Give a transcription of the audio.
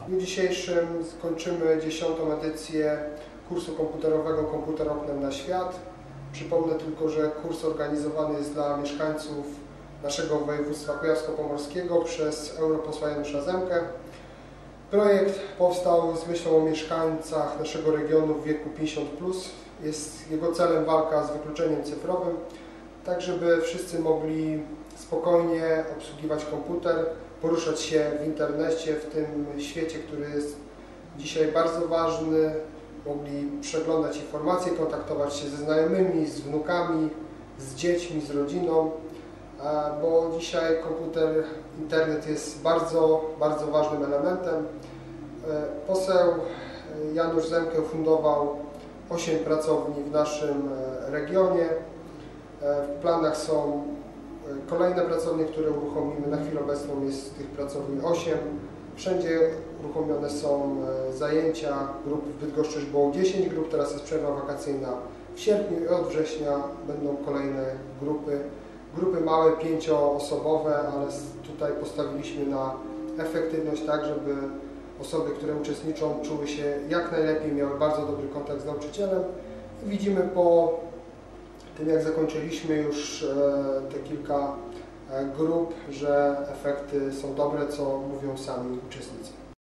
W dniu dzisiejszym skończymy 10. edycję kursu komputerowego Komputer oknem na świat. Przypomnę tylko, że kurs organizowany jest dla mieszkańców naszego województwa kujawsko-pomorskiego przez europosła Janusza Zemkę. Projekt powstał z myślą o mieszkańcach naszego regionu w wieku 50+. Jest jego celem walka z wykluczeniem cyfrowym, tak żeby wszyscy mogli spokojnie obsługiwać komputer, poruszać się w internecie, w tym świecie, który jest dzisiaj bardzo ważny, mogli przeglądać informacje, kontaktować się ze znajomymi, z wnukami, z dziećmi, z rodziną, bo dzisiaj komputer, internet jest bardzo ważnym elementem. Poseł Janusz Zemkę fundował 8 pracowni w naszym regionie. W planach są kolejne pracownie, które uruchomimy. Na chwilę obecną jest tych pracowni 8. Wszędzie uruchomione są zajęcia grup. W Bydgoszczy już było 10 grup, teraz jest przerwa wakacyjna w sierpniu i od września będą kolejne grupy. Grupy małe, 5-osobowe, ale tutaj postawiliśmy na efektywność, tak żeby osoby, które uczestniczą, czuły się jak najlepiej, miały bardzo dobry kontakt z nauczycielem. I widzimy po tym, jak zakończyliśmy już te kilka grup, że efekty są dobre, co mówią sami uczestnicy.